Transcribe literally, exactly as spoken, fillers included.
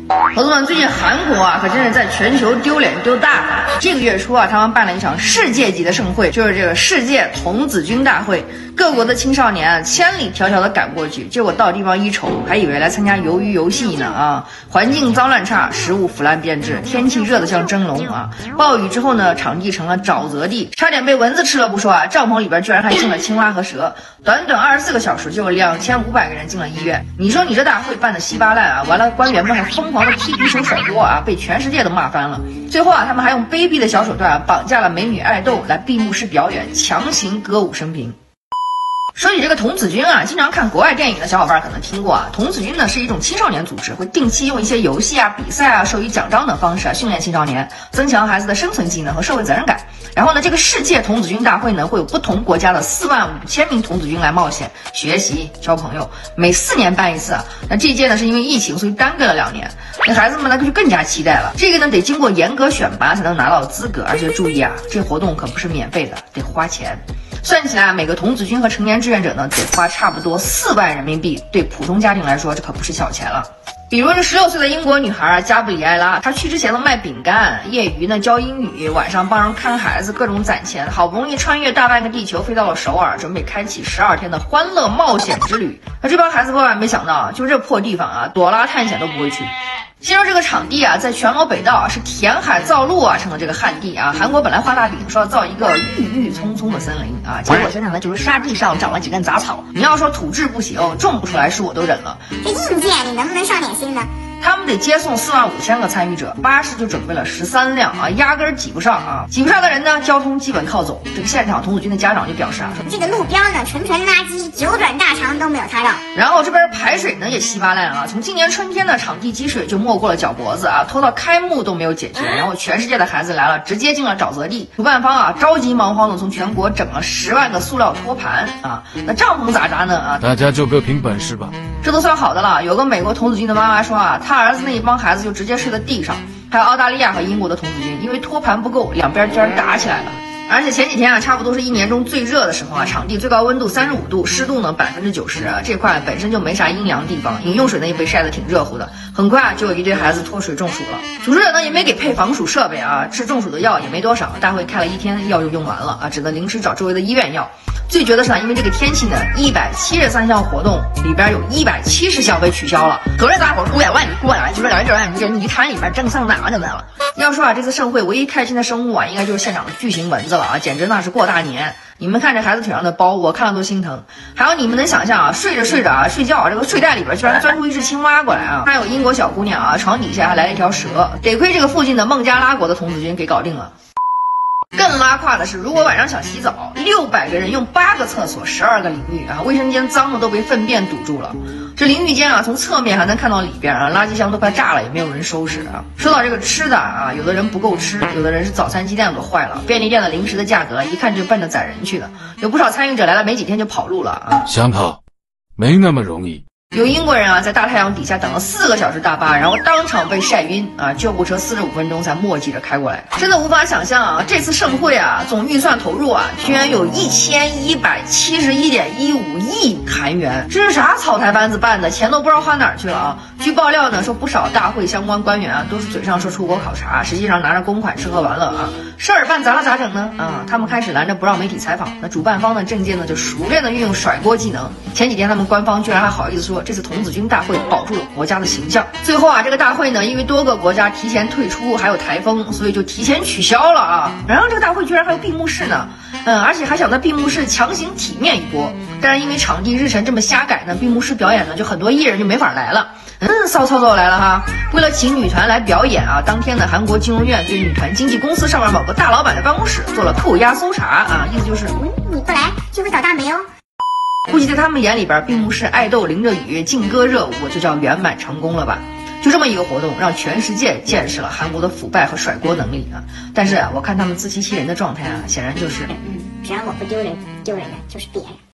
朋友们，最近韩国啊，可真是在全球丢脸丢大了。这个月初啊，他们办了一场世界级的盛会，就是这个世界童子军大会。各国的青少年啊，千里迢迢的赶过去，结果到地方一瞅，还以为来参加鱿鱼游戏呢啊！环境脏乱差，食物腐烂变质，天气热得像蒸笼啊！暴雨之后呢，场地成了沼泽地，差点被蚊子吃了不说啊，帐篷里边居然还进了青蛙和蛇。短短二十四个小时，就有两千五百个人进了医院。你说你这大会办的稀巴烂啊！完了，官员们还疯狂的踢皮球甩锅啊，被全世界都骂翻了。最后啊，他们还用卑鄙的小手段绑架了美女爱豆来闭幕式表演，强行歌舞升平。说起这个童子军啊，经常看国外电影的小伙伴可能听过啊。童子军呢是一种青少年组织，会定期用一些游戏啊、比赛啊、授予奖章等方式啊训练青少年，增强孩子的生存技能和社会责任感。然后呢，这个世界童子军大会呢会有不同国家的四万五千名童子军来冒险学习交朋友，每四年办一次啊。那这届呢是因为疫情所以耽搁了两年，那孩子们呢就更加期待了。这个呢得经过严格选拔才能拿到资格，而且注意啊，这活动可不是免费的，得花钱。算起来，每个童子军和成年志愿者呢，得花差不多四万人民币。对普通家庭来说，这可不是小钱了。比如这十六岁的英国女孩啊，加布里埃拉，她去之前呢卖饼干，业余呢教英语，晚上帮人看孩子，各种攒钱，好不容易穿越大半个地球，飞到了首尔，准备开启十二天的欢乐冒险之旅。那这帮孩子万万没想到，就这破地方啊，朵拉探险都不会去。先说这个场地啊，在全罗北道啊，是填海造陆啊成了这个旱地啊。韩国本来画大饼说要造一个郁郁葱葱的森林啊，结果现在呢就是沙地上长了几根杂草。你要说土质不行，种不出来树我都忍了， 这硬件你能不能上点心呢？ 他们得接送四万五千个参与者，巴士就准备了十三辆啊，压根儿挤不上啊！挤不上的人呢，交通基本靠走。这个现场童子军的家长就表示啊，说这个路标呢纯纯垃圾，九转大肠都没有擦到。 然后这边排水呢也稀巴烂啊，从今年春天的场地积水就没过了脚脖子啊，拖到开幕都没有解决。然后全世界的孩子来了，直接进了沼泽地。主办方啊着急忙慌的从全国整了十万个塑料托盘啊，那帐篷咋扎呢啊？ 大家就各凭本事吧。 这都算好的了。有个美国童子军的妈妈说啊，他儿子那一帮孩子就直接睡在地上。还有澳大利亚和英国的童子军，因为托盘不够，两边居然打起来了。而且前几天啊，差不多是一年中最热的时候啊，场地最高温度三十五度，湿度呢百分之九十啊，这块本身就没啥阴凉地方，饮用水呢也被晒得挺热乎的。很快啊，就有一堆孩子脱水中暑了。组织者呢也没给配防暑设备啊，吃中暑的药也没多少。大会开了一天，药就用完了啊，只能临时找周围的医院要。最绝的是呢，因为这个天气呢，一百七十三项活动里边有一百七十项被取消了。可是大伙五百万你过来，就说两人这泥潭里边正上哪去了？要说啊，这次盛会唯一开心的生物啊，应该就是现场的巨型蚊子了啊，简直那是过大年。你们看这孩子腿上的包，我看了都心疼。还有你们能想象啊，睡着睡着啊，睡觉啊，这个睡袋里边居然钻出一只青蛙过来啊！还有英国小姑娘啊，床底下还来了一条蛇，得亏这个附近的孟加拉国的童子军给搞定了。更拉胯的是，如果晚上想洗澡，六百个人用八个厕所，十二个淋浴啊，卫生间脏的都被粪便堵住了。这淋浴间啊，从侧面还能看到里边啊，垃圾箱都快炸了，也没有人收拾啊。说到这个吃的啊，有的人不够吃，有的人是早餐鸡蛋都坏了，便利店的零食的价格一看就奔着宰人去的。有不少参与者来了没几天就跑路了啊。 想跑，没那么容易。 有英国人啊，在大太阳底下等了四个小时大巴，然后当场被晒晕啊！救护车四十五分钟才磨叽着开过来，真的无法想象啊！这次盛会啊，总预算投入啊，居然有一千一百七十一点一五亿韩元，这是啥草台班子办的？钱都不知道花哪儿去了啊！据爆料呢，说不少大会相关官员啊，都是嘴上说出国考察，实际上拿着公款吃喝玩乐啊，事儿办砸了咋整呢？啊，他们开始拦着不让媒体采访，那主办方的政界呢，就熟练的运用甩锅技能。前几天他们官方居然还好意思说，这次童子军大会保住了国家的形象。最后啊，这个大会呢，因为多个国家提前退出，还有台风，所以就提前取消了啊。然后这个大会居然还有闭幕式呢，嗯，而且还想在闭幕式强行体面一波。但是因为场地日程这么瞎改呢，闭幕式表演呢，就很多艺人就没法来了。嗯，骚操作来了哈！为了请女团来表演啊，当天呢，韩国金融院对女团经纪公司上面某个大老板的办公室做了扣押搜查啊，意思就是， 嗯，你不来就会倒大霉哦。 估计在他们眼里边，闭幕式爱豆淋着雨劲歌热舞就叫圆满成功了吧？就这么一个活动，让全世界见识了韩国的腐败和甩锅能力啊！但是啊，我看他们自欺欺人的状态啊，显然就是， 嗯，只要我不丢人，丢人的就是别人。